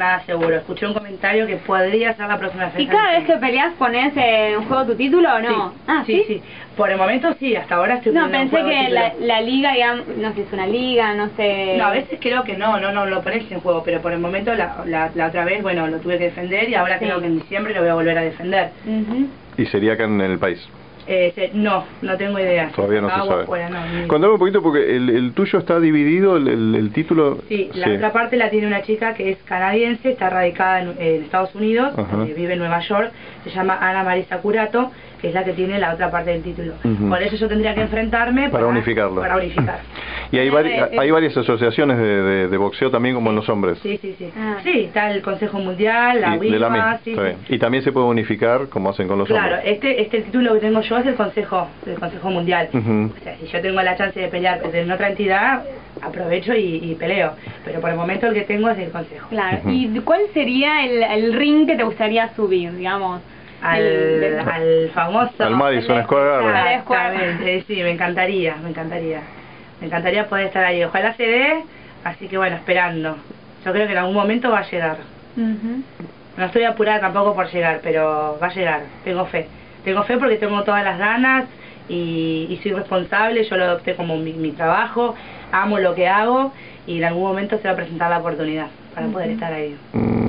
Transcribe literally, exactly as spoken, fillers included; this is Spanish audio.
Nada seguro, escuché un comentario que podría ser la próxima defensa. ¿Y cada vez que peleas pones en juego tu título o no? Sí, ah, sí, sí, sí. Por el momento sí, hasta ahora estoy No, poniendo pensé en juego que la, la liga, digamos, no sé, es una liga, no sé... No, a veces creo que no, no, no lo pones en juego, pero por el momento la, la, la otra vez, bueno, lo tuve que defender y ahora sí. Creo que en diciembre lo voy a volver a defender. Uh-huh. ¿Y sería acá en el país? Eh, se, no, no tengo idea. Todavía no se sabe. Fuera, no, Contame un poquito porque el, el tuyo está dividido, el, el, el título... Sí, la sí. otra parte la tiene una chica que es canadiense, está radicada en, en Estados Unidos, eh, vive en Nueva York, se llama Ana Marisa Curato, que es la que tiene la otra parte del título. Uh-huh. Por eso yo tendría que enfrentarme para, para unificarlo. Para unificar. Y hay, vari hay varias asociaciones de, de, de boxeo también como sí, en los hombres. Sí, sí, sí. Ah. Sí, está el Consejo Mundial, la U I M A, sí, sí. Y también se puede unificar como hacen con los claro, hombres. Claro, este, este título que tengo yo es del Consejo, del Consejo Mundial. Uh-huh. O sea, si yo tengo la chance de pelear en otra entidad, aprovecho y, y peleo. Pero por el momento el que tengo es del Consejo. Claro. Uh-huh. ¿Y cuál sería el, el ring que te gustaría subir, digamos? Al, el, al famoso... Al Madison Square Garden. Exactamente, sí, me encantaría, me encantaría. Me encantaría poder estar ahí. Ojalá se dé, así que bueno, esperando. Yo creo que en algún momento va a llegar. Uh-huh. No estoy apurada tampoco por llegar, pero va a llegar. Tengo fe. Tengo fe porque tengo todas las ganas y, y soy responsable. Yo lo adopté como mi, mi trabajo. Amo lo que hago y en algún momento se va a presentar la oportunidad para uh-huh. poder estar ahí.